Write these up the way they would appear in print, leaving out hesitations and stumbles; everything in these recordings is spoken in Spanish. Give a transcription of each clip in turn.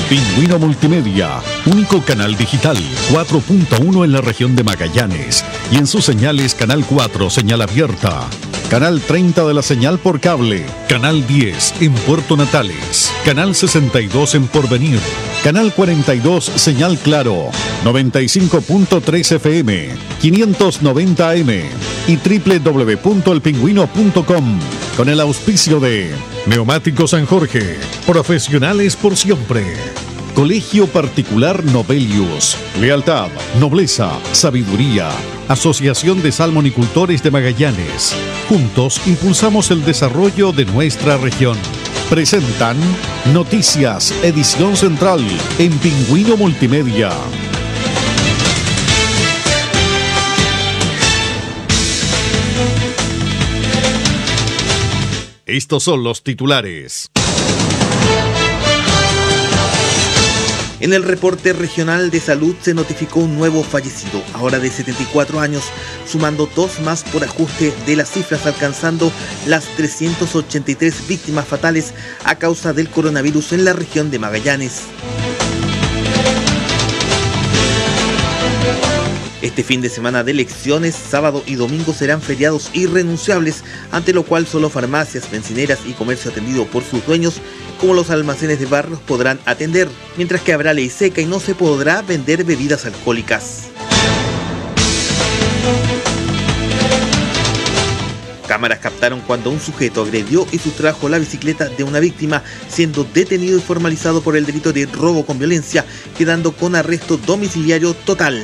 Pingüino Multimedia, único canal digital, 4.1 en la región de Magallanes y en sus señales Canal 4, señal abierta, Canal 30 de la señal por cable, Canal 10 en Puerto Natales, Canal 62 en Porvenir, Canal 42 señal Claro, 95.3 FM, 590 AM y www.elpingüino.com con el auspicio de Neumáticos San Jorge, profesionales por siempre. Colegio Particular Novelius, lealtad, nobleza, sabiduría. Asociación de Salmonicultores de Magallanes. Juntos impulsamos el desarrollo de nuestra región. Presentan Noticias, edición central en Pingüino Multimedia. Estos son los titulares. En el reporte regional de salud se notificó un nuevo fallecido, ahora de 74 años, sumando 2 más por ajuste de las cifras, alcanzando las 383 víctimas fatales a causa del coronavirus en la región de Magallanes. Este fin de semana de elecciones, sábado y domingo serán feriados irrenunciables, ante lo cual solo farmacias, bencineras y comercio atendido por sus dueños, como los almacenes de barrios, podrán atender, mientras que habrá ley seca y no se podrá vender bebidas alcohólicas. Cámaras captaron cuando un sujeto agredió y sustrajo la bicicleta de una víctima, siendo detenido y formalizado por el delito de robo con violencia, quedando con arresto domiciliario total.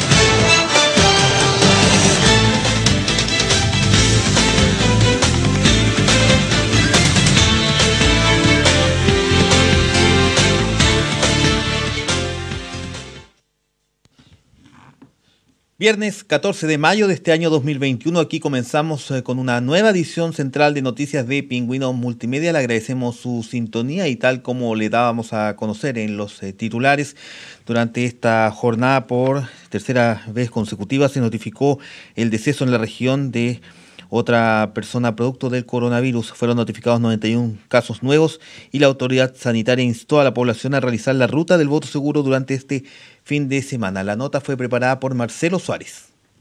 Viernes 14 de mayo de este año 2021, aquí comenzamos con una nueva edición central de noticias de Pingüino Multimedia. Le agradecemos su sintonía y tal como le dábamos a conocer en los titulares, durante esta jornada por tercera vez consecutiva se notificó el deceso en la región de otra persona producto del coronavirus. Fueron notificados 91 casos nuevos y la autoridad sanitaria instó a la población a realizar la ruta del voto seguro durante este fin de semana. La nota fue preparada por Marcelo Suárez.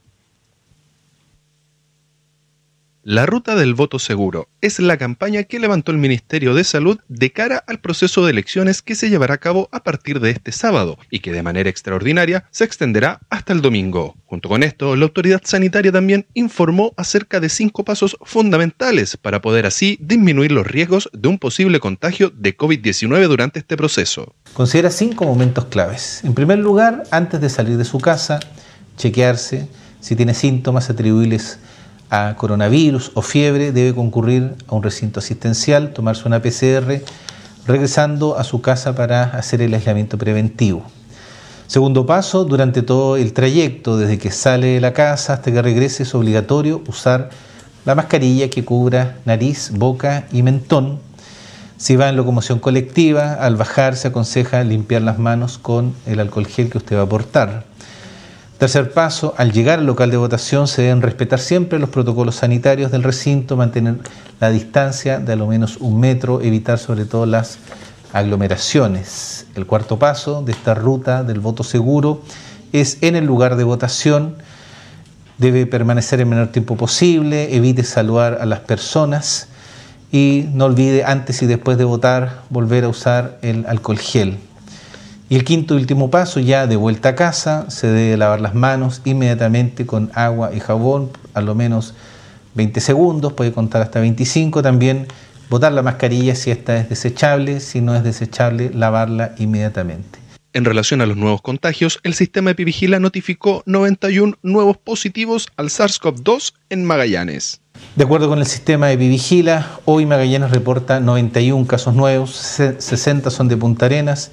La Ruta del Voto Seguro es la campaña que levantó el Ministerio de Salud de cara al proceso de elecciones que se llevará a cabo a partir de este sábado y que de manera extraordinaria se extenderá hasta el domingo. Junto con esto, la autoridad sanitaria también informó acerca de 5 pasos fundamentales para poder así disminuir los riesgos de un posible contagio de COVID-19 durante este proceso. Considera 5 momentos claves. En primer lugar, antes de salir de su casa, chequearse si tiene síntomas atribuibles a coronavirus o fiebre, debe concurrir a un recinto asistencial, tomarse una PCR, regresando a su casa para hacer el aislamiento preventivo. Segundo paso, durante todo el trayecto, desde que sale de la casa hasta que regrese, es obligatorio usar la mascarilla que cubra nariz, boca y mentón. Si va en locomoción colectiva, al bajar se aconseja limpiar las manos con el alcohol gel que usted va a portar. Tercer paso, al llegar al local de votación se deben respetar siempre los protocolos sanitarios del recinto, mantener la distancia de a lo menos 1 metro, evitar sobre todo las aglomeraciones. El cuarto paso de esta ruta del voto seguro es en el lugar de votación. Debe permanecer el menor tiempo posible, evite saludar a las personas y no olvide antes y después de votar volver a usar el alcohol gel. Y el quinto y último paso, ya de vuelta a casa, se debe lavar las manos inmediatamente con agua y jabón, a lo menos 20 segundos, puede contar hasta 25. También botar la mascarilla si esta es desechable, si no es desechable, lavarla inmediatamente. En relación a los nuevos contagios, el sistema Epivigila notificó 91 nuevos positivos al SARS-CoV-2 en Magallanes. De acuerdo con el sistema Epivigila, hoy Magallanes reporta 91 casos nuevos, 60 son de Punta Arenas,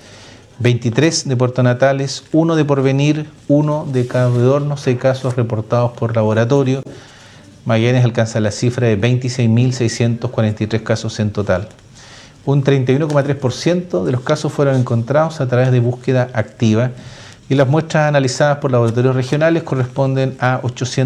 23 de Puerto Natales, 1 de Porvenir, 1 de Cabo de Hornos, 6 casos reportados por laboratorio. Magallanes alcanza la cifra de 26.643 casos en total. Un 31,3% de los casos fueron encontrados a través de búsqueda activa y las muestras analizadas por laboratorios regionales corresponden a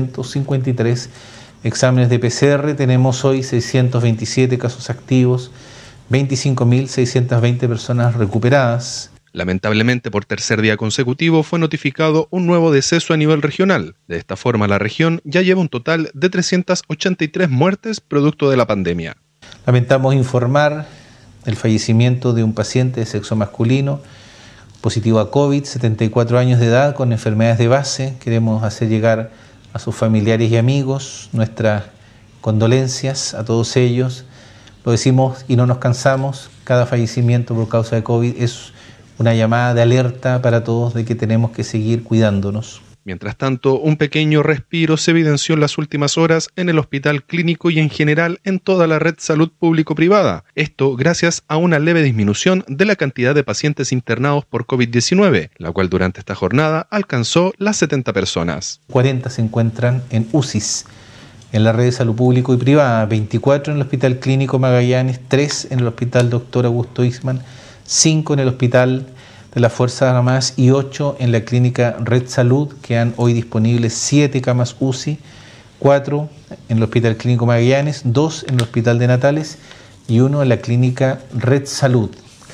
853 exámenes de PCR. Tenemos hoy 627 casos activos, 25.620 personas recuperadas. Lamentablemente, por tercer día consecutivo fue notificado un nuevo deceso a nivel regional. De esta forma, la región ya lleva un total de 383 muertes producto de la pandemia. Lamentamos informar el fallecimiento de un paciente de sexo masculino positivo a COVID, 74 años de edad, con enfermedades de base. Queremos hacer llegar a sus familiares y amigos nuestras condolencias a todos ellos. Lo decimos y no nos cansamos, cada fallecimiento por causa de COVID es una llamada de alerta para todos de que tenemos que seguir cuidándonos. Mientras tanto, un pequeño respiro se evidenció en las últimas horas en el hospital clínico y en general en toda la red salud público-privada. Esto gracias a una leve disminución de la cantidad de pacientes internados por COVID-19, la cual durante esta jornada alcanzó las 70 personas. 40 se encuentran en UCIs, en la red de salud público y privada, 24 en el Hospital Clínico Magallanes, 3 en el Hospital Dr. Augusto Isman, 5 en el Hospital de las Fuerzas Armadas y 8 en la Clínica Red Salud. Quedan hoy disponibles 7 camas UCI, 4 en el Hospital Clínico Magallanes, 2 en el Hospital de Natales y 1 en la Clínica Red Salud.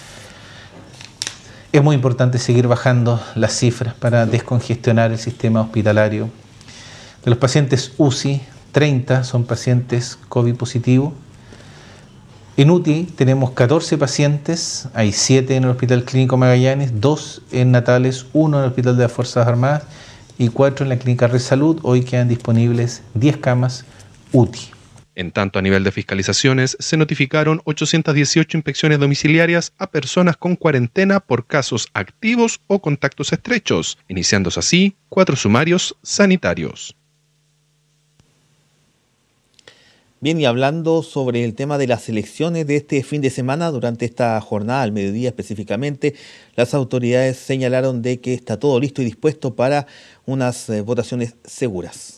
Es muy importante seguir bajando las cifras para descongestionar el sistema hospitalario. De los pacientes UCI, 30 son pacientes COVID positivo. En UTI tenemos 14 pacientes, hay 7 en el Hospital Clínico Magallanes, 2 en Natales, 1 en el Hospital de las Fuerzas Armadas y 4 en la Clínica Red Salud. Hoy quedan disponibles 10 camas UTI. En tanto, a nivel de fiscalizaciones, se notificaron 818 inspecciones domiciliarias a personas con cuarentena por casos activos o contactos estrechos, iniciándose así 4 sumarios sanitarios. Bien, y hablando sobre el tema de las elecciones de este fin de semana, durante esta jornada, al mediodía específicamente, las autoridades señalaron de que está todo listo y dispuesto para unas votaciones seguras.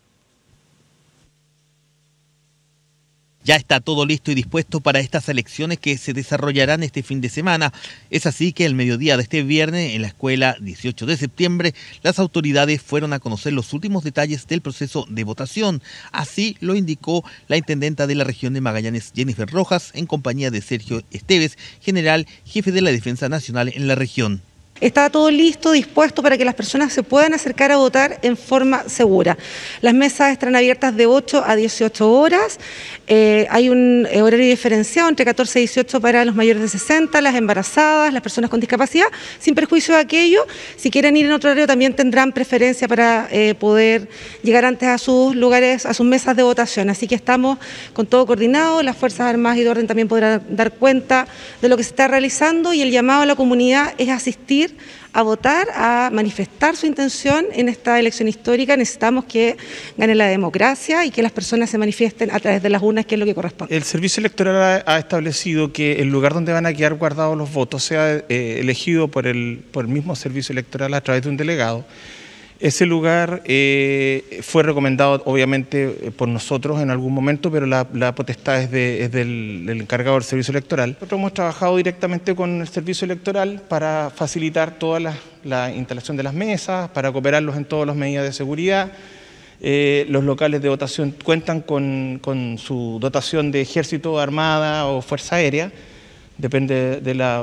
Ya está todo listo y dispuesto para estas elecciones que se desarrollarán este fin de semana. Es así que el mediodía de este viernes, en la escuela 18 de septiembre, las autoridades fueron a conocer los últimos detalles del proceso de votación. Así lo indicó la intendenta de la región de Magallanes, Jennifer Rojas, en compañía de Sergio Esteves, general jefe de la Defensa Nacional en la región. Está todo listo, dispuesto para que las personas se puedan acercar a votar en forma segura. Las mesas estarán abiertas de 8 a 18 horas. Hay un horario diferenciado entre 14 y 18 para los mayores de 60, las embarazadas, las personas con discapacidad. Sin perjuicio de aquello, si quieren ir en otro horario también tendrán preferencia para poder llegar antes a sus lugares, a sus mesas de votación. Así que estamos con todo coordinado. Las Fuerzas Armadas y de Orden también podrán dar cuenta de lo que se está realizando y el llamado a la comunidad es asistir a votar, a manifestar su intención en esta elección histórica. Necesitamos que gane la democracia y que las personas se manifiesten a través de las urnas, que es lo que corresponde. El Servicio Electoral ha establecido que el lugar donde van a quedar guardados los votos sea elegido por el mismo Servicio Electoral a través de un delegado. Ese lugar fue recomendado obviamente por nosotros en algún momento, pero la potestad es del encargado del Servicio Electoral. Nosotros hemos trabajado directamente con el Servicio Electoral para facilitar toda la instalación de las mesas, para cooperarlos en todas las medidas de seguridad. Los locales de votación cuentan con su dotación de ejército, armada o fuerza aérea, depende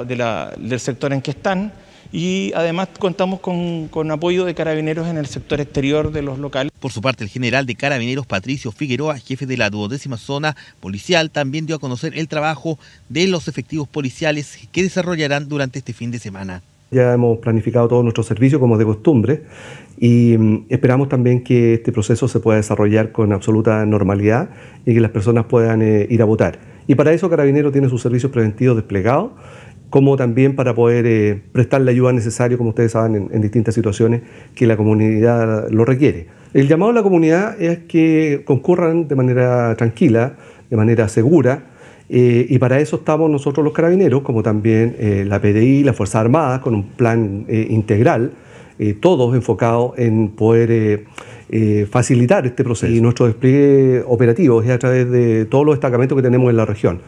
del sector en que están. Y además contamos con apoyo de carabineros en el sector exterior de los locales. Por su parte, el general de Carabineros Patricio Figueroa, jefe de la 12ª zona policial, también dio a conocer el trabajo de los efectivos policiales que desarrollarán durante este fin de semana. Ya hemos planificado todo nuestro servicio como de costumbre y esperamos también que este proceso se pueda desarrollar con absoluta normalidad y que las personas puedan ir a votar. Y para eso Carabineros tiene sus servicios preventivos desplegados, como también para poder prestar la ayuda necesaria, como ustedes saben, en distintas situaciones que la comunidad lo requiere. El llamado a la comunidad es que concurran de manera tranquila, de manera segura, y para eso estamos nosotros los carabineros, como también la PDI, las Fuerzas Armadas, con un plan integral, todos enfocados en poder facilitar este proceso. Y nuestro despliegue operativo es a través de todos los destacamentos que tenemos en la región.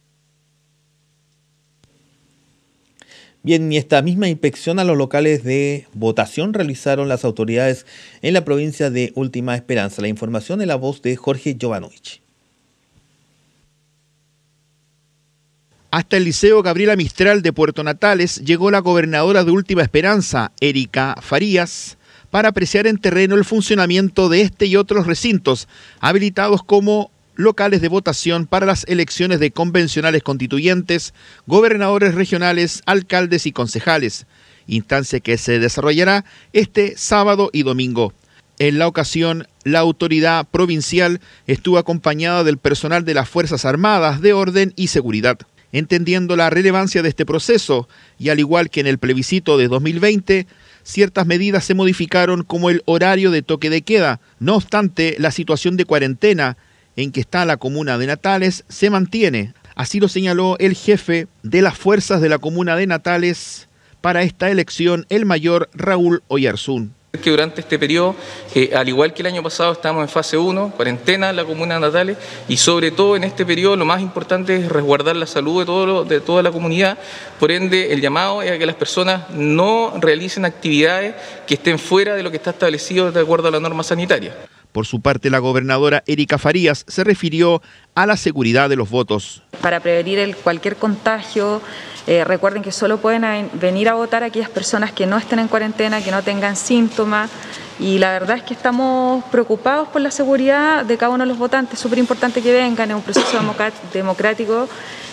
Bien, y esta misma inspección a los locales de votación realizaron las autoridades en la provincia de Última Esperanza. La información en la voz de Jorge Jovanovich. Hasta el Liceo Gabriela Mistral de Puerto Natales llegó la gobernadora de Última Esperanza, Erika Farías, para apreciar en terreno el funcionamiento de este y otros recintos, habilitados como locales de votación para las elecciones de convencionales constituyentes, gobernadores regionales, alcaldes y concejales, instancia que se desarrollará este sábado y domingo. En la ocasión, la autoridad provincial estuvo acompañada del personal de las Fuerzas Armadas de Orden y Seguridad. Entendiendo la relevancia de este proceso, y al igual que en el plebiscito de 2020, ciertas medidas se modificaron como el horario de toque de queda. No obstante, la situación de cuarentena en que está la comuna de Natales se mantiene. Así lo señaló el jefe de las fuerzas de la comuna de Natales para esta elección, el mayor Raúl Oyarzún. Que durante este periodo, al igual que el año pasado, estamos en fase 1, cuarentena en la comuna de Natales, y sobre todo en este periodo lo más importante es resguardar la salud de toda la comunidad. Por ende, el llamado es a que las personas no realicen actividades que estén fuera de lo que está establecido de acuerdo a la norma sanitaria. Por su parte, la gobernadora Erika Farías se refirió a la seguridad de los votos. Para prevenir cualquier contagio, recuerden que solo pueden venir a votar aquellas personas que no estén en cuarentena, que no tengan síntomas, y la verdad es que estamos preocupados por la seguridad de cada uno de los votantes. Es súper importante que vengan, es un proceso democrático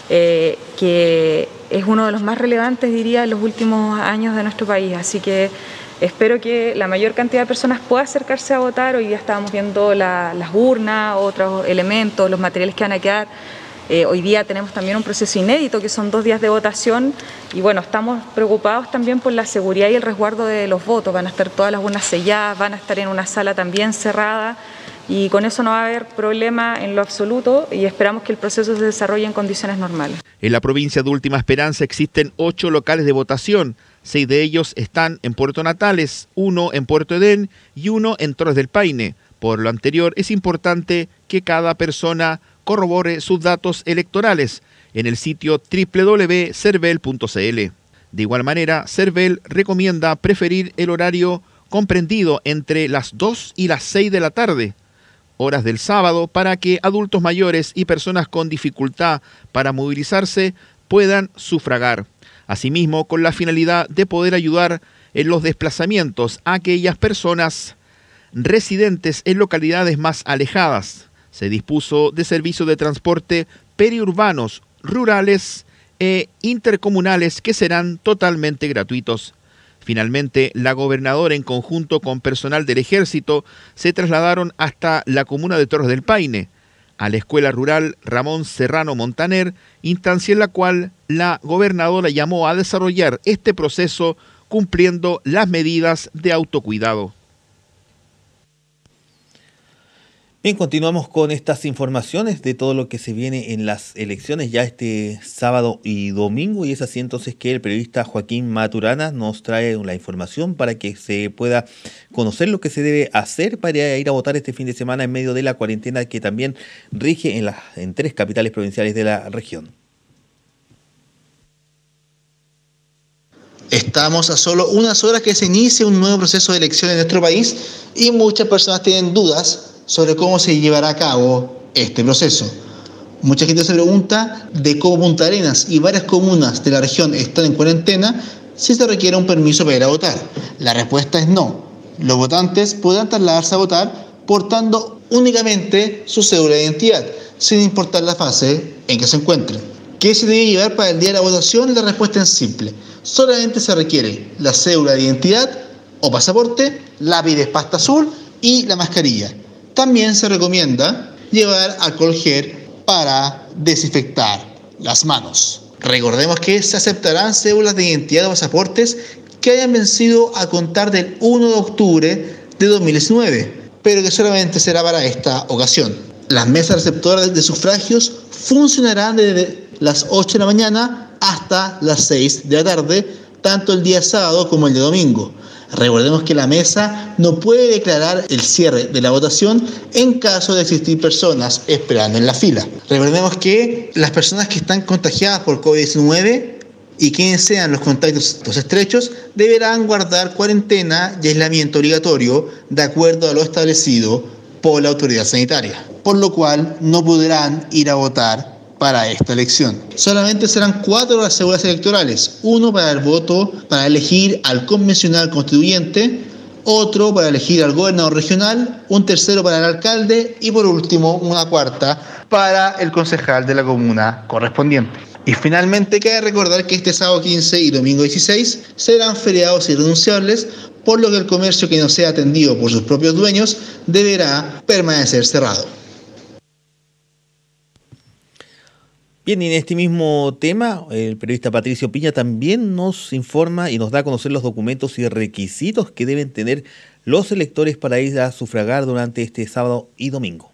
que es uno de los más relevantes, diría, en los últimos años de nuestro país, así que espero que la mayor cantidad de personas pueda acercarse a votar. Hoy día estábamos viendo las urnas, otros elementos, los materiales que van a quedar. Hoy día tenemos también un proceso inédito que son 2 días de votación y bueno, estamos preocupados también por la seguridad y el resguardo de los votos. Van a estar todas las urnas selladas, van a estar en una sala también cerrada y con eso no va a haber problema en lo absoluto y esperamos que el proceso se desarrolle en condiciones normales. En la provincia de Última Esperanza existen 8 locales de votación. 6 de ellos están en Puerto Natales, 1 en Puerto Edén y 1 en Torres del Paine. Por lo anterior, es importante que cada persona corrobore sus datos electorales en el sitio www.cervel.cl. De igual manera, Cervel recomienda preferir el horario comprendido entre las 2 y las 6 de la tarde, horas del sábado, para que adultos mayores y personas con dificultad para movilizarse puedan sufragar. Asimismo, con la finalidad de poder ayudar en los desplazamientos a aquellas personas residentes en localidades más alejadas, se dispuso de servicios de transporte periurbanos, rurales e intercomunales que serán totalmente gratuitos. Finalmente, la gobernadora en conjunto con personal del Ejército se trasladaron hasta la comuna de Torres del Paine, a la Escuela Rural Ramón Serrano Montaner, instancia en la cual la gobernadora llamó a desarrollar este proceso cumpliendo las medidas de autocuidado. Bien, continuamos con estas informaciones de todo lo que se viene en las elecciones ya este sábado y domingo, y es así entonces que el periodista Joaquín Maturana nos trae la información para que se pueda conocer lo que se debe hacer para ir a votar este fin de semana en medio de la cuarentena que también rige en 3 capitales provinciales de la región. Estamos a solo unas horas que se inicie un nuevo proceso de elección en nuestro país y muchas personas tienen dudas sobre cómo se llevará a cabo este proceso. Mucha gente se pregunta de cómo Punta Arenas y varias comunas de la región están en cuarentena si se requiere un permiso para ir a votar. La respuesta es no. Los votantes podrán trasladarse a votar portando únicamente su cédula de identidad, sin importar la fase en que se encuentren. ¿Qué se debe llevar para el día de la votación? La respuesta es simple. Solamente se requiere la cédula de identidad o pasaporte, lápiz pasta azul y la mascarilla. También se recomienda llevar alcohol gel para desinfectar las manos. Recordemos que se aceptarán cédulas de identidad o pasaportes que hayan vencido a contar del 1 de octubre de 2019, pero que solamente será para esta ocasión. Las mesas receptoras de sufragios funcionarán desde las 8 de la mañana hasta las 6 de la tarde, tanto el día sábado como el día domingo. Recordemos que la mesa no puede declarar el cierre de la votación en caso de existir personas esperando en la fila. Recordemos que las personas que están contagiadas por COVID-19 y quienes sean los contactos estrechos deberán guardar cuarentena y aislamiento obligatorio de acuerdo a lo establecido por la autoridad sanitaria, por lo cual no podrán ir a votar para esta elección. Solamente serán 4 las seguras electorales, uno para el voto para elegir al convencional constituyente, otro para elegir al gobernador regional, un tercero para el alcalde y por último una cuarta para el concejal de la comuna correspondiente. Y finalmente cabe recordar que este sábado 15 y domingo 16 serán feriados irrenunciables, por lo que el comercio que no sea atendido por sus propios dueños deberá permanecer cerrado. Bien, y en este mismo tema, el periodista Patricio Piña también nos informa y nos da a conocer los documentos y requisitos que deben tener los electores para ir a sufragar durante este sábado y domingo.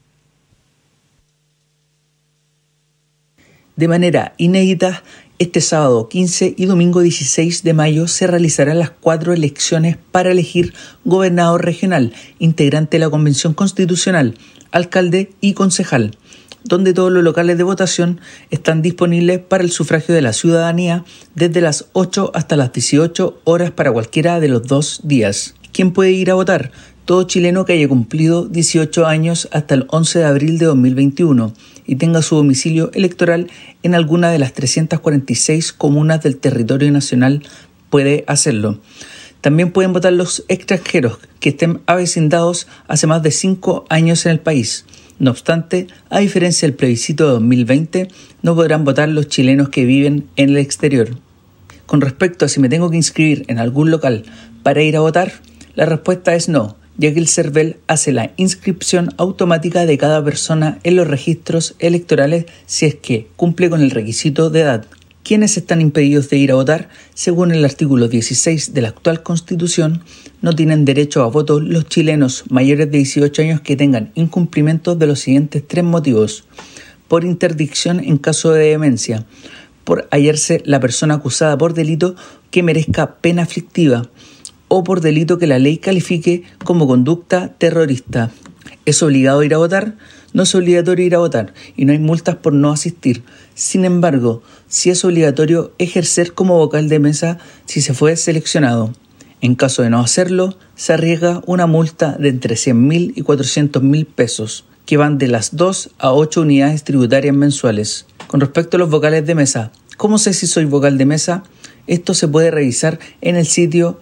De manera inédita, este sábado 15 y domingo 16 de mayo se realizarán las 4 elecciones para elegir gobernador regional, integrante de la Convención Constitucional, alcalde y concejal, donde todos los locales de votación están disponibles para el sufragio de la ciudadanía desde las 8 hasta las 18 horas para cualquiera de los 2 días. ¿Quién puede ir a votar? Todo chileno que haya cumplido 18 años hasta el 11 de abril de 2021 y tenga su domicilio electoral en alguna de las 346 comunas del territorio nacional puede hacerlo. También pueden votar los extranjeros que estén avecindados hace más de 5 años en el país. No obstante, a diferencia del plebiscito de 2020, no podrán votar los chilenos que viven en el exterior. Con respecto a si me tengo que inscribir en algún local para ir a votar, la respuesta es no, ya que el CERVEL hace la inscripción automática de cada persona en los registros electorales si es que cumple con el requisito de edad. Quienes están impedidos de ir a votar, según el artículo 16 de la actual Constitución, no tienen derecho a voto los chilenos mayores de 18 años que tengan incumplimiento de los siguientes 3 motivos: por interdicción en caso de demencia, por hallarse la persona acusada por delito que merezca pena aflictiva, o por delito que la ley califique como conducta terrorista. ¿Es obligado a ir a votar? No es obligatorio ir a votar y no hay multas por no asistir. Sin embargo, sí es obligatorio ejercer como vocal de mesa si se fue seleccionado. En caso de no hacerlo, se arriesga una multa de entre 100.000 y 400.000 pesos, que van de las 2 a 8 unidades tributarias mensuales. Con respecto a los vocales de mesa, ¿cómo sé si soy vocal de mesa? Esto se puede revisar en el sitio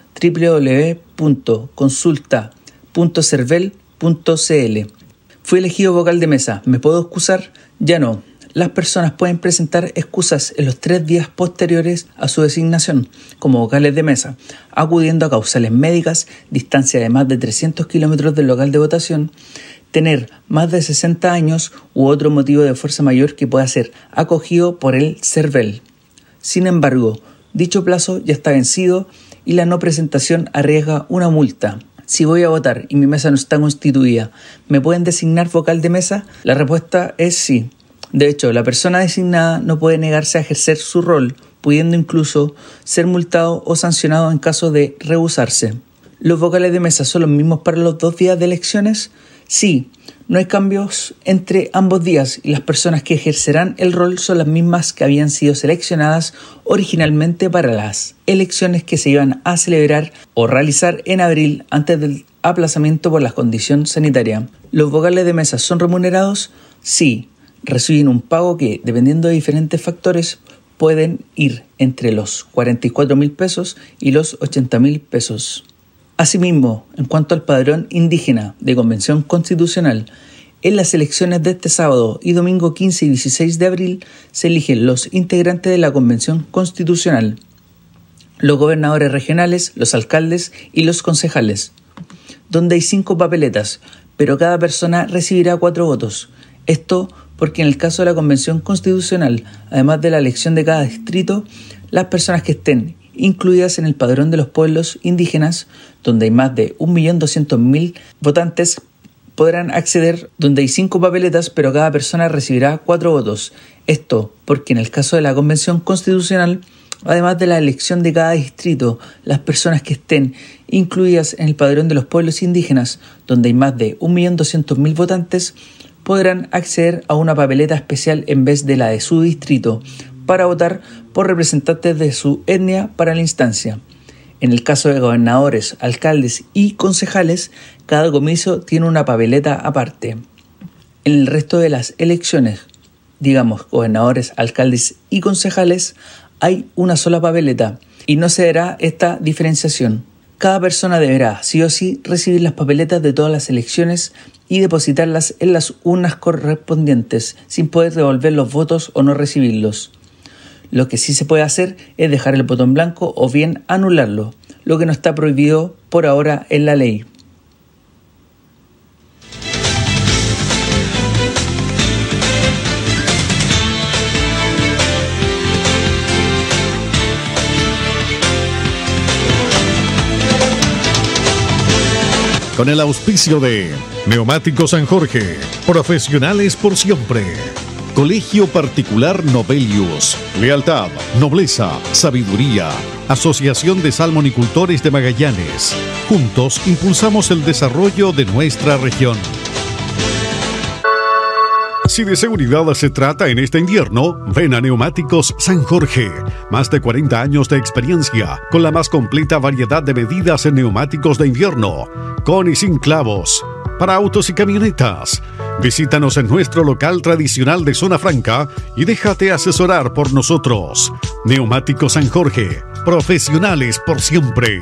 www.consulta.cervel.cl. Fui elegido vocal de mesa, ¿me puedo excusar? Ya no. Las personas pueden presentar excusas en los 3 días posteriores a su designación como vocales de mesa, acudiendo a causales médicas, distancia de más de 300 kilómetros del local de votación, tener más de 60 años u otro motivo de fuerza mayor que pueda ser acogido por el CERVEL. Sin embargo, dicho plazo ya está vencido y la no presentación arriesga una multa. Si voy a votar y mi mesa no está constituida, ¿me pueden designar vocal de mesa? La respuesta es sí. De hecho, la persona designada no puede negarse a ejercer su rol, pudiendo incluso ser multado o sancionado en caso de rehusarse. ¿Los vocales de mesa son los mismos para los 2 días de elecciones? Sí, no hay cambios entre ambos días y las personas que ejercerán el rol son las mismas que habían sido seleccionadas originalmente para las elecciones que se iban a celebrar o realizar en abril antes del aplazamiento por la condición sanitaria. ¿Los vocales de mesa son remunerados? Sí, reciben un pago que, dependiendo de diferentes factores, pueden ir entre los 44.000 pesos y los 80.000 pesos. Asimismo, en cuanto al padrón indígena de Convención Constitucional, en las elecciones de este sábado y domingo 15 y 16 de abril se eligen los integrantes de la Convención Constitucional, los gobernadores regionales, los alcaldes y los concejales, donde hay 5 papeletas, pero cada persona recibirá 4 votos. Esto porque en el caso de la Convención Constitucional, además de la elección de cada distrito, las personas que estén incluidas en el padrón de los pueblos indígenas, donde hay más de 1.200.000 votantes, podrán acceder, donde hay 5 papeletas, pero cada persona recibirá 4 votos. Esto porque en el caso de la Convención Constitucional, además de la elección de cada distrito, las personas que estén incluidas en el padrón de los pueblos indígenas, donde hay más de 1.200.000 votantes, podrán acceder a una papeleta especial en vez de la de su distrito, para votar por representantes de su etnia para la instancia. En el caso de gobernadores, alcaldes y concejales, cada comicio tiene una papeleta aparte. En el resto de las elecciones, digamos gobernadores, alcaldes y concejales, hay una sola papeleta y no se dará esta diferenciación. Cada persona deberá, sí o sí, recibir las papeletas de todas las elecciones y depositarlas en las urnas correspondientes, sin poder devolver los votos o no recibirlos. Lo que sí se puede hacer es dejar el voto en blanco o bien anularlo, lo que no está prohibido por ahora en la ley. Con el auspicio de Neumáticos San Jorge, profesionales por siempre. Colegio Particular Novelius, lealtad, nobleza, sabiduría. Asociación de Salmonicultores de Magallanes. Juntos impulsamos el desarrollo de nuestra región. Si de seguridad se trata en este invierno, ven a Neumáticos San Jorge. Más de 40 años de experiencia, con la más completa variedad de medidas en neumáticos de invierno, con y sin clavos, para autos y camionetas. Visítanos en nuestro local tradicional de Zona Franca y déjate asesorar por nosotros. Neumáticos San Jorge, profesionales por siempre.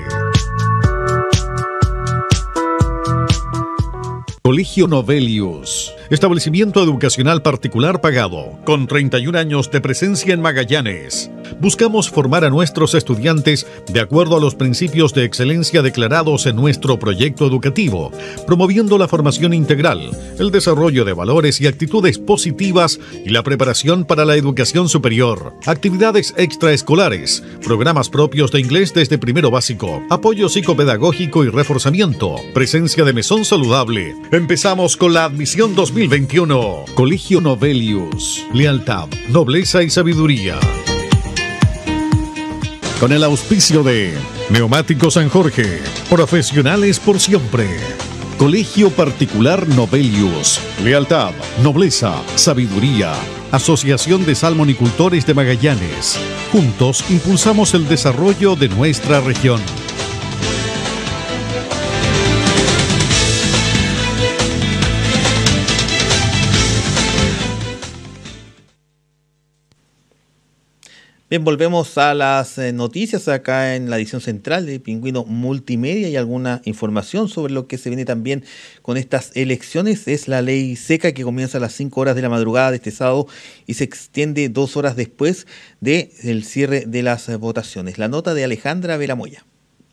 Colegio Novelius, establecimiento educacional particular pagado, con 31 años de presencia en Magallanes. Buscamos formar a nuestros estudiantes de acuerdo a los principios de excelencia declarados en nuestro proyecto educativo, promoviendo la formación integral, el desarrollo de valores y actitudes positivas y la preparación para la educación superior, actividades extraescolares, programas propios de inglés desde primero básico, apoyo psicopedagógico y reforzamiento, presencia de mesón saludable. Empezamos con la admisión 2021. Colegio Novelius, lealtad, nobleza y sabiduría. Con el auspicio de Neumáticos San Jorge, profesionales por siempre. Colegio Particular Novelius, lealtad, nobleza, sabiduría. Asociación de Salmonicultores de Magallanes. Juntos impulsamos el desarrollo de nuestra región. Bien, volvemos a las noticias acá en la edición central de Pingüino Multimedia y alguna información sobre lo que se viene también con estas elecciones. Es la ley seca que comienza a las 5 horas de la madrugada de este sábado y se extiende 2 horas después del cierre de las votaciones. La nota de Alejandra Velamoya.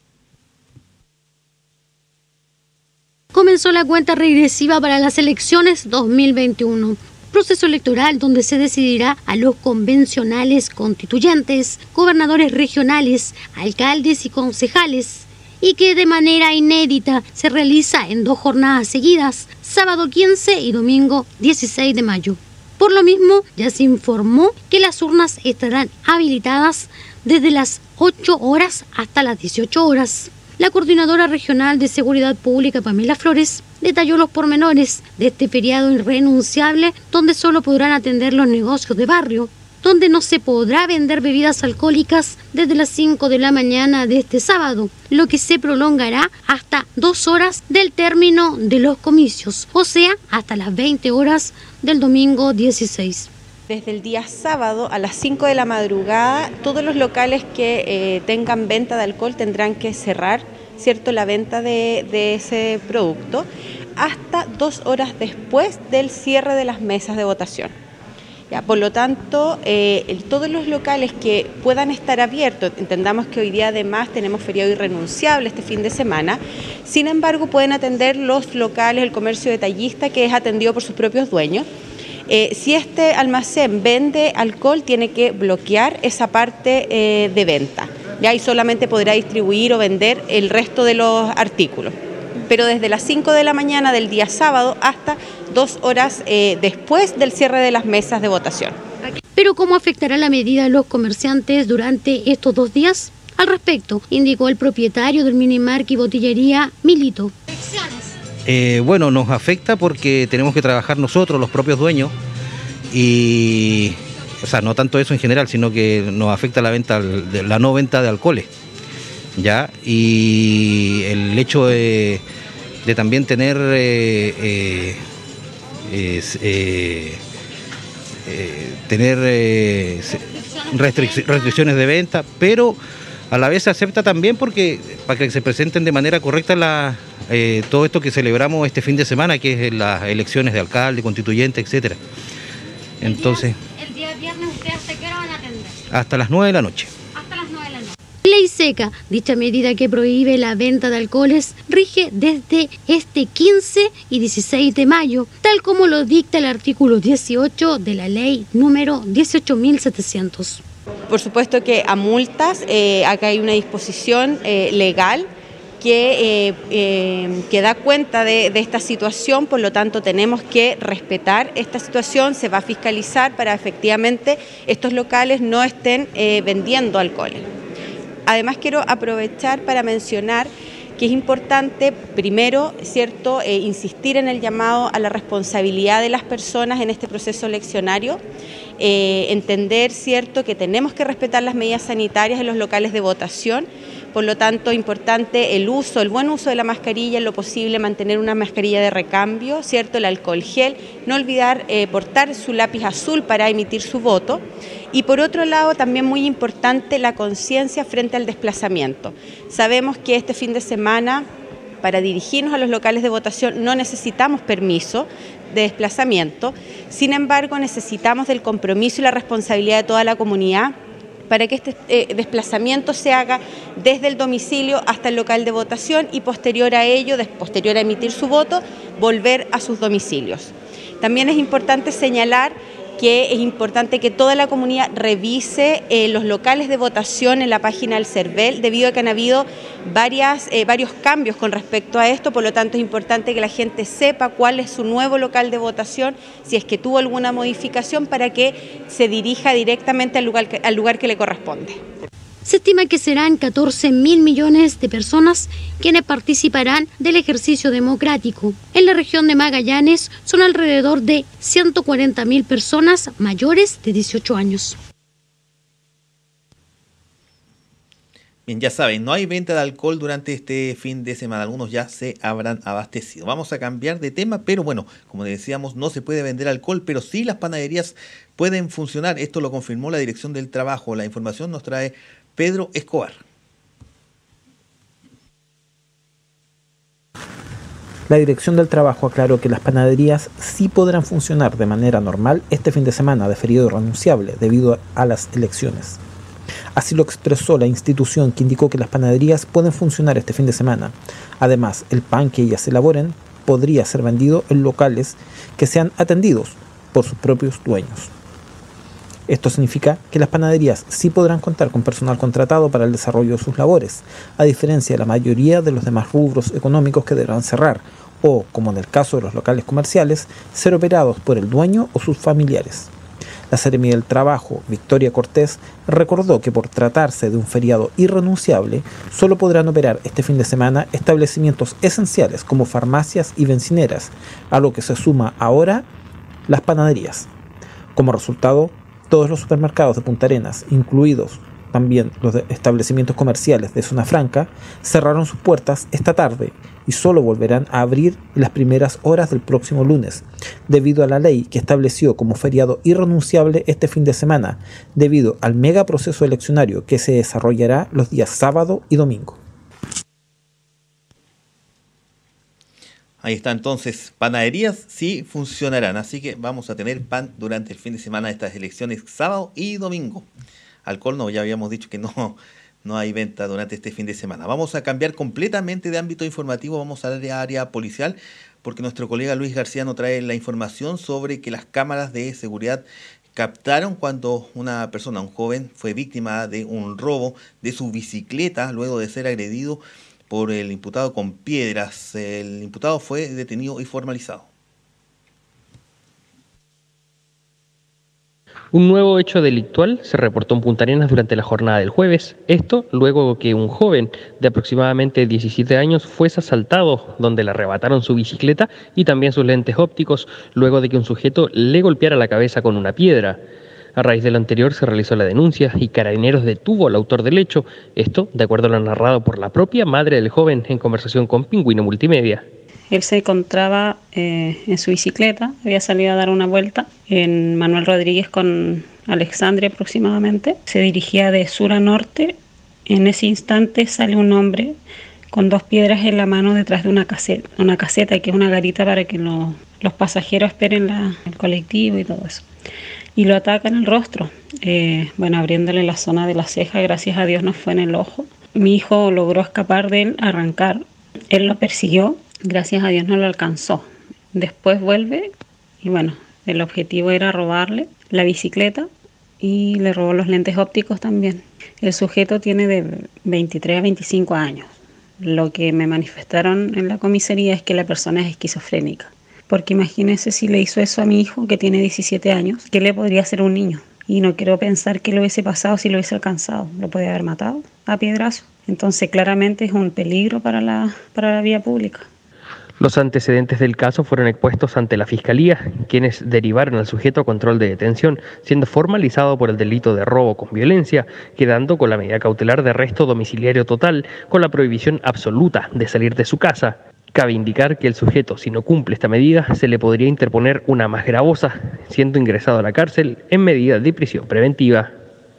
Comenzó la cuenta regresiva para las elecciones 2021. Proceso electoral donde se decidirá a los convencionales constituyentes, gobernadores regionales, alcaldes y concejales, y que de manera inédita se realiza en 2 jornadas seguidas, sábado 15 y domingo 16 de mayo. Por lo mismo, ya se informó que las urnas estarán habilitadas desde las 8 horas hasta las 18 horas. La coordinadora regional de Seguridad Pública, Pamela Flores, detalló los pormenores de este feriado irrenunciable donde solo podrán atender los negocios de barrio, donde no se podrá vender bebidas alcohólicas desde las 5 de la mañana de este sábado, lo que se prolongará hasta 2 horas del término de los comicios, o sea, hasta las 20 horas del domingo 16. Desde el día sábado a las 5 de la madrugada, todos los locales que tengan venta de alcohol tendrán que cerrar, ¿cierto?, la venta de ese producto hasta 2 horas después del cierre de las mesas de votación. Ya, por lo tanto, todos los locales que puedan estar abiertos, entendamos que hoy día además tenemos feriado irrenunciable este fin de semana, sin embargo pueden atender los locales, el comercio detallista que es atendido por sus propios dueños. Si este almacén vende alcohol, tiene que bloquear esa parte de venta, ¿ya? Y solamente podrá distribuir o vender el resto de los artículos. Pero desde las 5 de la mañana del día sábado hasta 2 horas después del cierre de las mesas de votación. ¿Pero cómo afectará la medida a los comerciantes durante estos 2 días? Al respecto, indicó el propietario del Minimark y Botillería Milito. Bueno, nos afecta porque tenemos que trabajar nosotros, los propios dueños, y, o sea, no tanto eso en general, sino que nos afecta la venta, la no venta de alcoholes, ¿ya? Y el hecho de también tener tener restricciones de venta, pero a la vez se acepta también porque para que se presenten de manera correcta todo esto que celebramos este fin de semana, que es las elecciones de alcalde, constituyente, etcétera. Entonces, el día viernes ustedes hasta qué hora van a atender? Hasta las 9 de la noche. Hasta las 9 de la noche. Ley seca. Dicha medida que prohíbe la venta de alcoholes rige desde este 15 y 16 de mayo, tal como lo dicta el artículo 18 de la ley número 18.700. Por supuesto que a multas, acá hay una disposición legal que da cuenta de esta situación, por lo tanto tenemos que respetar esta situación, se va a fiscalizar para efectivamente estos locales no estén vendiendo alcohol. Además quiero aprovechar para mencionar que es importante, primero, ¿cierto?, insistir en el llamado a la responsabilidad de las personas en este proceso eleccionario, entender, ¿cierto?, que tenemos que respetar las medidas sanitarias en los locales de votación. Por lo tanto, importante el buen uso de la mascarilla, en lo posible mantener una mascarilla de recambio, ¿cierto?, el alcohol gel, no olvidar portar su lápiz azul para emitir su voto. Y por otro lado, también muy importante la conciencia frente al desplazamiento. Sabemos que este fin de semana, para dirigirnos a los locales de votación, no necesitamos permiso de desplazamiento, sin embargo, necesitamos del compromiso y la responsabilidad de toda la comunidad para que este desplazamiento se haga desde el domicilio hasta el local de votación y posterior a ello, posterior a emitir su voto, volver a sus domicilios. También es importante señalar que es importante que toda la comunidad revise los locales de votación en la página del CERVEL, debido a que han habido varios cambios con respecto a esto, por lo tanto es importante que la gente sepa cuál es su nuevo local de votación, si es que tuvo alguna modificación, para que se dirija directamente al lugar que le corresponde. Se estima que serán 14.000 millones de personas quienes participarán del ejercicio democrático. En la región de Magallanes son alrededor de 140.000 personas mayores de 18 años. Bien, ya saben, no hay venta de alcohol durante este fin de semana. Algunos ya se habrán abastecido. Vamos a cambiar de tema, pero bueno, como decíamos, no se puede vender alcohol, pero sí las panaderías pueden funcionar. Esto lo confirmó la Dirección del Trabajo. La información nos trae Pedro Escobar. La Dirección del Trabajo aclaró que las panaderías sí podrán funcionar de manera normal este fin de semana de feriado irrenunciable debido a las elecciones. Así lo expresó la institución, que indicó que las panaderías pueden funcionar este fin de semana. Además, el pan que ellas elaboren podría ser vendido en locales que sean atendidos por sus propios dueños. Esto significa que las panaderías sí podrán contar con personal contratado para el desarrollo de sus labores, a diferencia de la mayoría de los demás rubros económicos que deberán cerrar, o, como en el caso de los locales comerciales, ser operados por el dueño o sus familiares. La Seremi del Trabajo, Victoria Cortés, recordó que por tratarse de un feriado irrenunciable, solo podrán operar este fin de semana establecimientos esenciales como farmacias y bencineras, a lo que se suma ahora las panaderías. Como resultado, todos los supermercados de Punta Arenas, incluidos también los establecimientos comerciales de Zona Franca, cerraron sus puertas esta tarde y solo volverán a abrir en las primeras horas del próximo lunes, debido a la ley que estableció como feriado irrenunciable este fin de semana, debido al mega proceso eleccionario que se desarrollará los días sábado y domingo. Ahí está, entonces, panaderías sí funcionarán, así que vamos a tener pan durante el fin de semana de estas elecciones, sábado y domingo. Alcohol no, ya habíamos dicho que no hay venta durante este fin de semana. Vamos a cambiar completamente de ámbito informativo, vamos a la área policial, porque nuestro colega Luis García nos trae la información sobre que las cámaras de seguridad captaron cuando una persona, un joven, fue víctima de un robo de su bicicleta luego de ser agredido por el imputado con piedras. El imputado fue detenido y formalizado. Un nuevo hecho delictual se reportó en Punta Arenas durante la jornada del jueves. Esto luego que un joven de aproximadamente 17 años fuese asaltado, donde le arrebataron su bicicleta y también sus lentes ópticos, luego de que un sujeto le golpeara la cabeza con una piedra. A raíz de lo anterior se realizó la denuncia y Carabineros detuvo al autor del hecho. Esto, de acuerdo a lo narrado por la propia madre del joven en conversación con Pingüino Multimedia. Él se encontraba en su bicicleta, había salido a dar una vuelta en Manuel Rodríguez con Alexandria aproximadamente. Se dirigía de sur a norte. En ese instante sale un hombre con 2 piedras en la mano detrás de una caseta que es una garita para que los pasajeros esperen el colectivo y todo eso. Y lo ataca en el rostro, abriéndole la zona de la ceja. Gracias a Dios no fue en el ojo. Mi hijo logró escapar de él, arrancar. Él lo persiguió, gracias a Dios no lo alcanzó. Después vuelve y el objetivo era robarle la bicicleta y le robó los lentes ópticos también. El sujeto tiene de 23 a 25 años. Lo que me manifestaron en la comisaría es que la persona es esquizofrénica. Porque imagínense si le hizo eso a mi hijo, que tiene 17 años, ¿qué le podría hacer a un niño? Y no quiero pensar qué le hubiese pasado si lo hubiese alcanzado. Lo podía haber matado a piedrazo. Entonces claramente es un peligro para la vía pública. Los antecedentes del caso fueron expuestos ante la Fiscalía, quienes derivaron al sujeto a control de detención, siendo formalizado por el delito de robo con violencia, quedando con la medida cautelar de arresto domiciliario total, con la prohibición absoluta de salir de su casa. Cabe indicar que el sujeto, si no cumple esta medida, se le podría interponer una más gravosa, siendo ingresado a la cárcel en medida de prisión preventiva.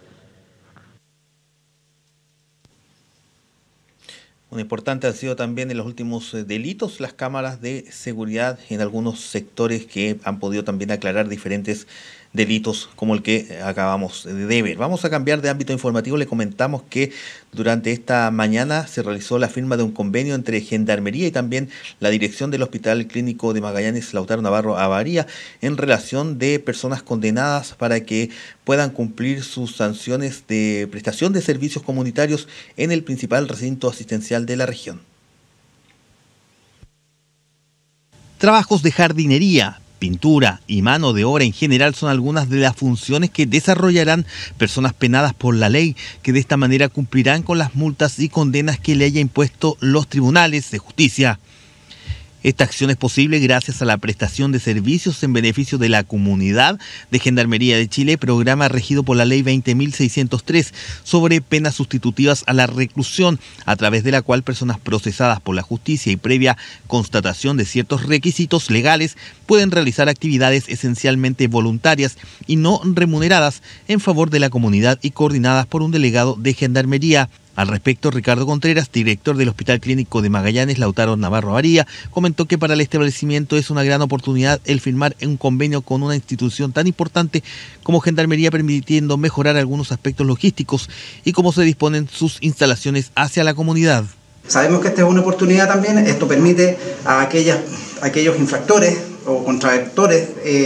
Un importante han sido también en los últimos delitos las cámaras de seguridad en algunos sectores que han podido también aclarar diferentes delitos como el que acabamos de ver. Vamos a cambiar de ámbito informativo. Le comentamos que durante esta mañana se realizó la firma de un convenio entre Gendarmería y también la dirección del Hospital Clínico de Magallanes Lautaro Navarro Avaría en relación de personas condenadas para que puedan cumplir sus sanciones de prestación de servicios comunitarios en el principal recinto asistencial de la región. Trabajos de jardinería, pintura y mano de obra en general son algunas de las funciones que desarrollarán personas penadas por la ley, que de esta manera cumplirán con las multas y condenas que le haya impuesto los tribunales de justicia. Esta acción es posible gracias a la prestación de servicios en beneficio de la comunidad de Gendarmería de Chile, programa regido por la Ley 20.603 sobre penas sustitutivas a la reclusión, a través de la cual personas procesadas por la justicia y previa constatación de ciertos requisitos legales pueden realizar actividades esencialmente voluntarias y no remuneradas en favor de la comunidad y coordinadas por un delegado de Gendarmería. Al respecto, Ricardo Contreras, director del Hospital Clínico de Magallanes Lautaro Navarro Avaría, comentó que para el establecimiento es una gran oportunidad el firmar un convenio con una institución tan importante como Gendarmería, permitiendo mejorar algunos aspectos logísticos y cómo se disponen sus instalaciones hacia la comunidad. Sabemos que esta es una oportunidad también. Esto permite a aquellos infractores o contravectores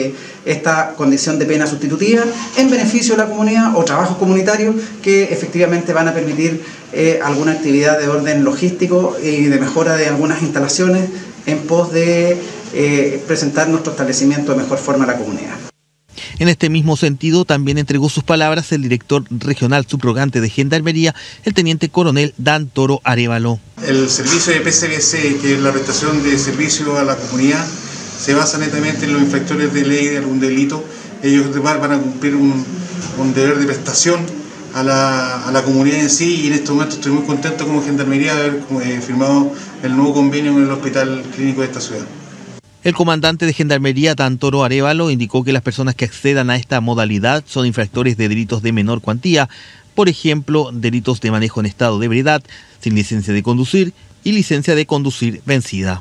esta condición de pena sustitutiva en beneficio de la comunidad o trabajos comunitarios que efectivamente van a permitir alguna actividad de orden logístico y de mejora de algunas instalaciones en pos de presentar nuestro establecimiento de mejor forma a la comunidad. En este mismo sentido, también entregó sus palabras el director regional subrogante de Gendarmería, el teniente coronel Dan Toro Arévalo. El servicio de PCBC, que es la prestación de servicio a la comunidad, se basa netamente en los infractores de ley de algún delito. Ellos van a cumplir un deber de prestación a la comunidad en sí, y en este momento estoy muy contento como Gendarmería de haber firmado el nuevo convenio con el Hospital Clínico de esta ciudad. El comandante de Gendarmería, Dan Toro Arévalo, indicó que las personas que accedan a esta modalidad son infractores de delitos de menor cuantía, por ejemplo, delitos de manejo en estado de ebriedad, sin licencia de conducir y licencia de conducir vencida.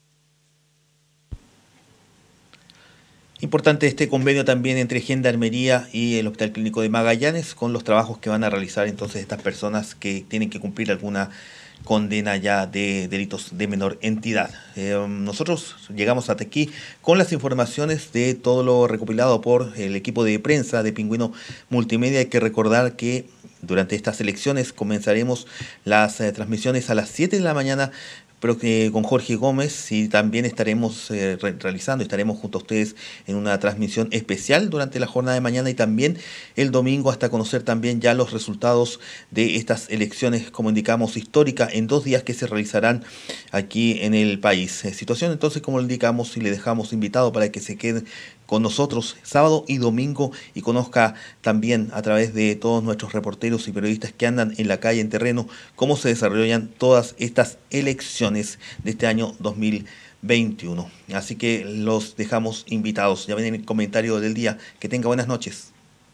Importante este convenio también entre Gendarmería y el Hospital Clínico de Magallanes con los trabajos que van a realizar entonces estas personas que tienen que cumplir alguna condena ya de delitos de menor entidad. Nosotros llegamos hasta aquí con las informaciones de todo lo recopilado por el equipo de prensa de Pingüino Multimedia. Hay que recordar que durante estas elecciones comenzaremos las transmisiones a las 7 de la mañana, pero con Jorge Gómez, y también estaremos estaremos junto a ustedes en una transmisión especial durante la jornada de mañana y también el domingo, hasta conocer también ya los resultados de estas elecciones, como indicamos, históricas en 2 días que se realizarán aquí en el país. Situación entonces, como lo indicamos, y le dejamos invitado para que se queden con nosotros sábado y domingo y conozca también a través de todos nuestros reporteros y periodistas que andan en la calle, en terreno, cómo se desarrollan todas estas elecciones de este año 2020. 2021. Así que los dejamos invitados. Ya ven el comentario del día. Que tenga buenas noches.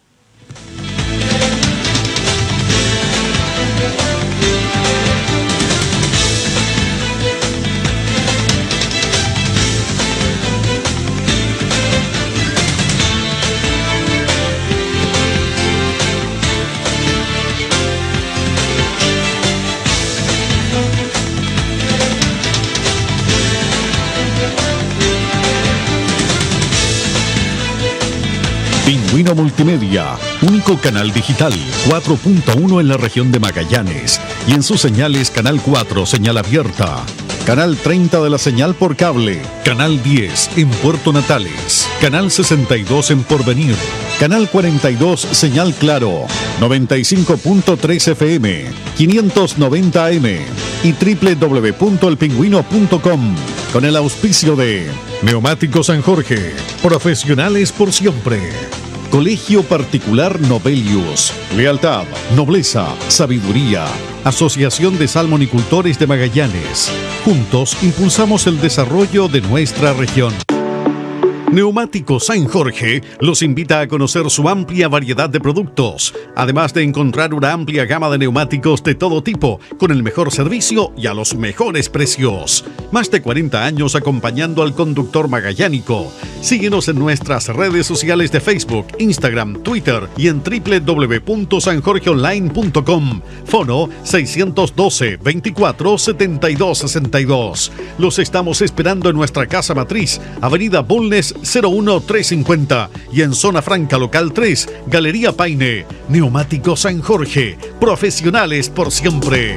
Pingüino Multimedia, único canal digital 4.1 en la región de Magallanes y en sus señales Canal 4, señal abierta, Canal 30 de la señal por cable, Canal 10 en Puerto Natales, Canal 62 en Porvenir, Canal 42 señal Claro, 95.3 FM, 590 AM y www.elpingüino.com con el auspicio de Neumáticos San Jorge, profesionales por siempre. Colegio Particular Novelius, lealtad, nobleza, sabiduría. Asociación de Salmonicultores de Magallanes. Juntos impulsamos el desarrollo de nuestra región. Neumáticos San Jorge los invita a conocer su amplia variedad de productos, además de encontrar una amplia gama de neumáticos de todo tipo, con el mejor servicio y a los mejores precios. Más de 40 años acompañando al conductor magallánico. Síguenos en nuestras redes sociales de Facebook, Instagram, Twitter y en www.sanjorgeonline.com. Fono 612 24 72 62. Los estamos esperando en nuestra casa matriz, Avenida Bulnes 01350 y en Zona Franca Local 3, Galería Paine. Neumáticos San Jorge, profesionales por siempre.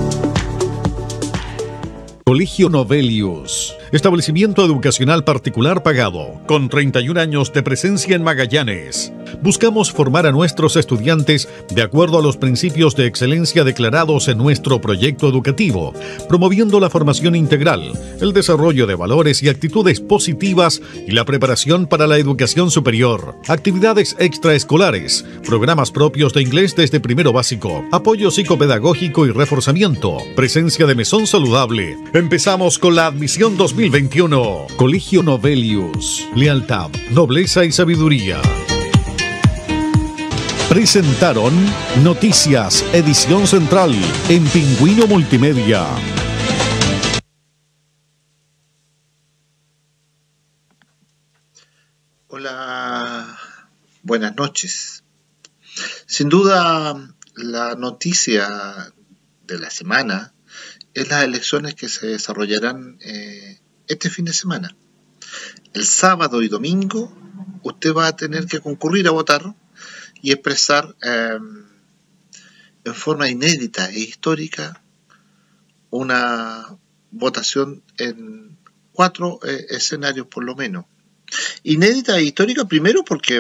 Colegio Novelius, establecimiento educacional particular pagado, con 31 años de presencia en Magallanes. Buscamos formar a nuestros estudiantes de acuerdo a los principios de excelencia declarados en nuestro proyecto educativo, promoviendo la formación integral, el desarrollo de valores y actitudes positivas y la preparación para la educación superior, actividades extraescolares, programas propios de inglés desde primero básico, apoyo psicopedagógico y reforzamiento, presencia de mesón saludable. Empezamos con la admisión 2021. Colegio Novelius, lealtad, nobleza y sabiduría. Presentaron Noticias, edición central, en Pingüino Multimedia. Hola, buenas noches. Sin duda, la noticia de la semana es las elecciones que se desarrollarán este fin de semana. El sábado y domingo usted va a tener que concurrir a votar y expresar en forma inédita e histórica una votación en 4 escenarios por lo menos. Inédita e histórica primero porque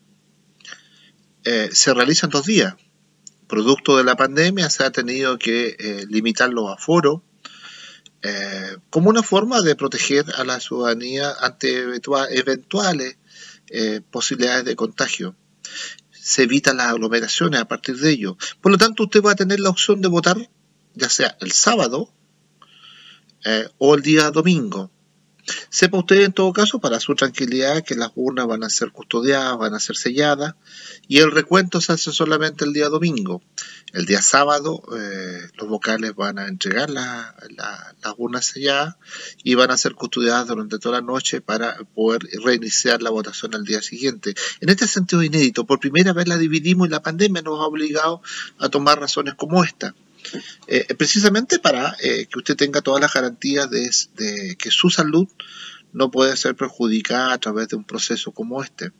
se realizan 2 días. Producto de la pandemia se ha tenido que limitar los aforos como una forma de proteger a la ciudadanía ante eventuales posibilidades de contagio. Se evitan las aglomeraciones a partir de ello. Por lo tanto, usted va a tener la opción de votar ya sea el sábado o el día domingo. Sepa usted en todo caso, para su tranquilidad, que las urnas van a ser custodiadas, van a ser selladas y el recuento se hace solamente el día domingo. El día sábado los vocales van a entregar las urnas selladas y van a ser custodiadas durante toda la noche para poder reiniciar la votación al día siguiente. En este sentido inédito, por primera vez la dividimos y la pandemia nos ha obligado a tomar razones como esta. Precisamente para que usted tenga todas las garantías de que su salud no puede ser perjudicada a través de un proceso como este.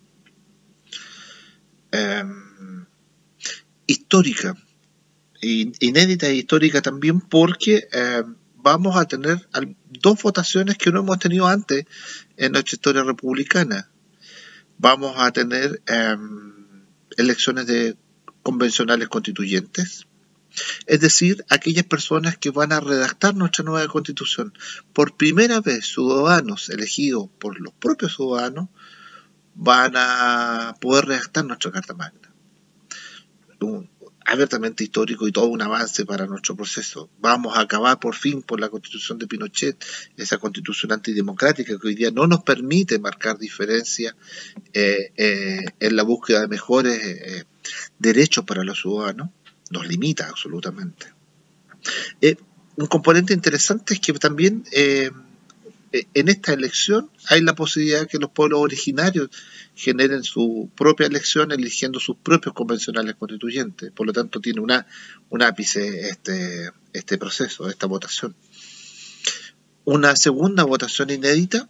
Histórica, inédita e histórica también porque vamos a tener 2 votaciones que no hemos tenido antes en nuestra historia republicana. Vamos a tener elecciones de convencionales constituyentes. Es decir, aquellas personas que van a redactar nuestra nueva Constitución. Por primera vez, ciudadanos elegidos por los propios ciudadanos van a poder redactar nuestra Carta Magna. abiertamente histórico y todo un avance para nuestro proceso. Vamos a acabar por fin por la constitución de Pinochet, esa constitución antidemocrática que hoy día no nos permite marcar diferencia en la búsqueda de mejores derechos para los ciudadanos, nos limita absolutamente. Un componente interesante es que también en esta elección hay la posibilidad de que los pueblos originarios generen su propia elección eligiendo sus propios convencionales constituyentes. Por lo tanto, tiene un ápice este proceso, esta votación. Una segunda votación inédita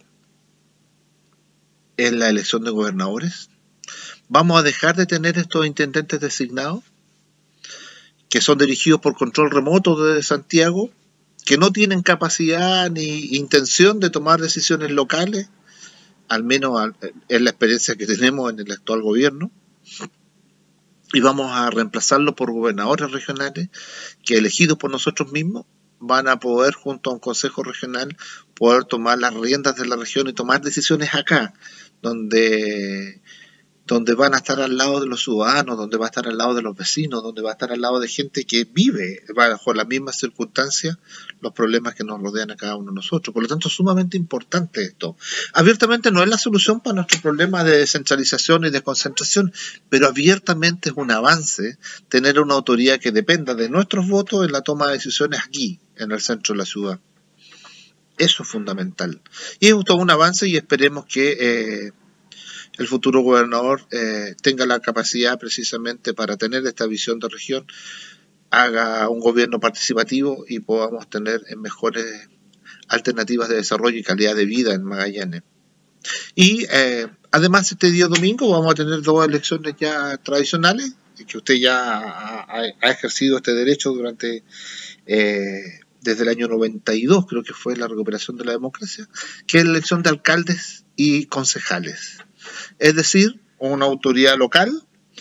es la elección de gobernadores. Vamos a dejar de tener estos intendentes designados que son dirigidos por control remoto desde Santiago, que no tienen capacidad ni intención de tomar decisiones locales, al menos es la experiencia que tenemos en el actual gobierno, y vamos a reemplazarlo por gobernadores regionales que, elegidos por nosotros mismos, van a poder, junto a un consejo regional, poder tomar las riendas de la región y tomar decisiones acá, donde van a estar al lado de los ciudadanos, donde va a estar al lado de los vecinos, donde va a estar al lado de gente que vive bajo las mismas circunstancias los problemas que nos rodean a cada uno de nosotros. Por lo tanto, es sumamente importante esto. Abiertamente no es la solución para nuestro problema de descentralización y desconcentración, pero abiertamente es un avance tener una autoridad que dependa de nuestros votos en la toma de decisiones aquí, en el centro de la ciudad. Eso es fundamental. Y es todo un avance y esperemos que el futuro gobernador tenga la capacidad precisamente para tener esta visión de región, haga un gobierno participativo y podamos tener mejores alternativas de desarrollo y calidad de vida en Magallanes. Y además este día domingo vamos a tener 2 elecciones ya tradicionales, que usted ya ha ejercido este derecho durante desde el año 92, creo que fue la recuperación de la democracia, que es la elección de alcaldes y concejales. Es decir, una autoridad local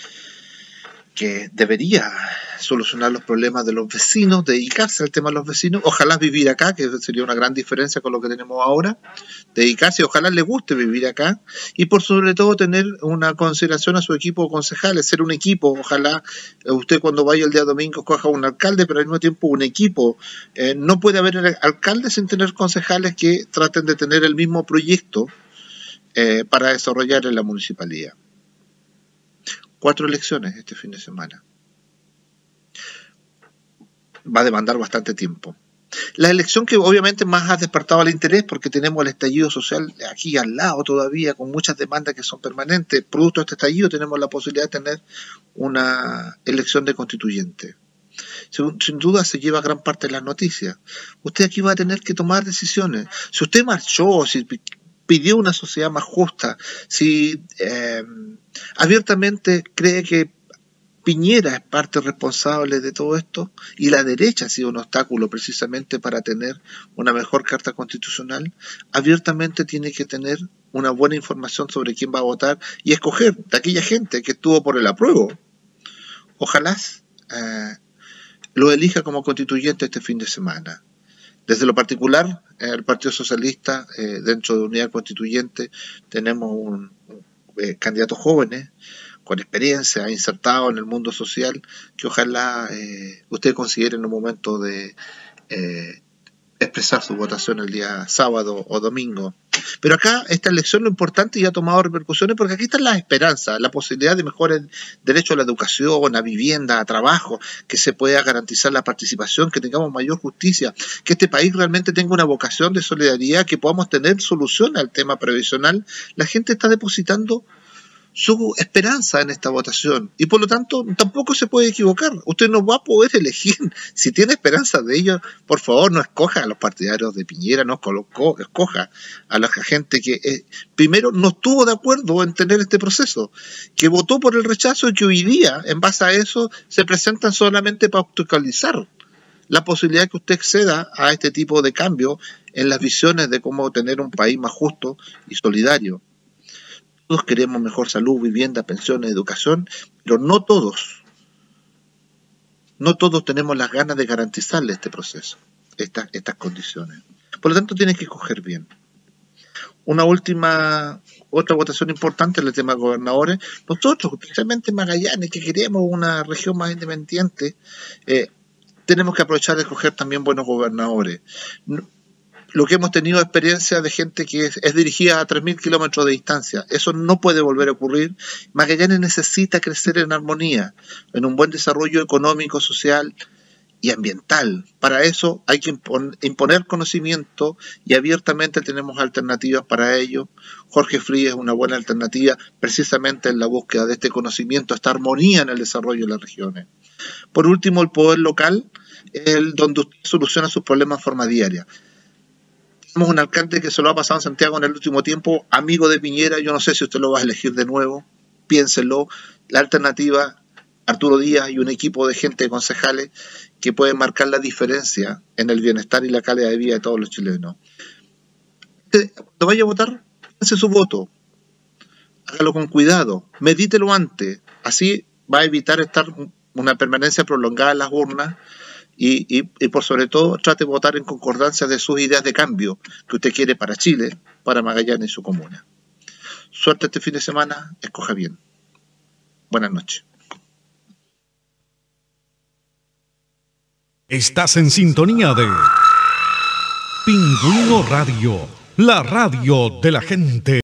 que debería solucionar los problemas de los vecinos, dedicarse al tema de los vecinos, ojalá vivir acá, que sería una gran diferencia con lo que tenemos ahora, dedicarse, ojalá le guste vivir acá, y por sobre todo tener una consideración a su equipo de concejales, ser un equipo, ojalá usted cuando vaya el día domingo coja un alcalde, pero al mismo tiempo un equipo. No puede haber alcaldes sin tener concejales que traten de tener el mismo proyecto para desarrollar en la municipalidad. 4 elecciones este fin de semana. Va a demandar bastante tiempo. La elección que obviamente más ha despertado el interés porque tenemos el estallido social aquí al lado todavía con muchas demandas que son permanentes. Producto de este estallido tenemos la posibilidad de tener una elección de constituyente. Sin duda se lleva gran parte de las noticias. Usted aquí va a tener que tomar decisiones. Si usted marchó, si pidió una sociedad más justa, si abiertamente cree que Piñera es parte responsable de todo esto y la derecha ha sido un obstáculo precisamente para tener una mejor carta constitucional, abiertamente tiene que tener una buena información sobre quién va a votar y escoger de aquella gente que estuvo por el apruebo. Ojalá lo elija como constituyente este fin de semana. Desde lo particular, el Partido Socialista, dentro de Unidad Constituyente, tenemos candidatos jóvenes, con experiencia, insertados en el mundo social, que ojalá usted considere en un momento de expresar su votación el día sábado o domingo. Pero acá, esta elección, lo importante, y ha tomado repercusiones, porque aquí están las esperanzas, la posibilidad de mejores derechos a la educación, a vivienda, a trabajo, que se pueda garantizar la participación, que tengamos mayor justicia, que este país realmente tenga una vocación de solidaridad, que podamos tener solución al tema previsional. La gente está depositando su esperanza en esta votación y por lo tanto tampoco se puede equivocar. Usted no va a poder elegir. Si tiene esperanza de ello, por favor no escoja a los partidarios de Piñera, no escoja a la gente que primero no estuvo de acuerdo en tener este proceso, que votó por el rechazo y que hoy día en base a eso se presentan solamente para obstaculizar la posibilidad que usted acceda a este tipo de cambio en las visiones de cómo tener un país más justo y solidario. Todos queremos mejor salud, vivienda, pensiones, educación, pero no todos tenemos las ganas de garantizarle este proceso, estas condiciones. Por lo tanto, tienes que escoger bien. Una última otra votación importante en el tema de gobernadores. Nosotros, especialmente Magallanes, que queremos una región más independiente, tenemos que aprovechar de escoger también buenos gobernadores. Lo que hemos tenido experiencia de gente que es dirigida a 3.000 kilómetros de distancia. Eso no puede volver a ocurrir. Magallanes necesita crecer en armonía, en un buen desarrollo económico, social y ambiental. Para eso hay que imponer conocimiento y abiertamente tenemos alternativas para ello. Jorge Frías es una buena alternativa precisamente en la búsqueda de este conocimiento, esta armonía en el desarrollo de las regiones. Por último, el poder local es el donde usted soluciona sus problemas de forma diaria. Tenemos un alcalde que se lo ha pasado en Santiago en el último tiempo, amigo de Piñera. Yo no sé si usted lo va a elegir de nuevo, piénselo. La alternativa, Arturo Díaz y un equipo de gente de concejales que pueden marcar la diferencia en el bienestar y la calidad de vida de todos los chilenos. Cuando vaya a votar, piense su voto, hágalo con cuidado, medítelo antes, así va a evitar estar una permanencia prolongada en las urnas y por sobre todo trate de votar en concordancia de sus ideas de cambio que usted quiere para Chile, para Magallanes y su comuna. Suerte este fin de semana, escoja bien. Buenas noches. Estás en sintonía de Pingüino Radio, la radio de la gente.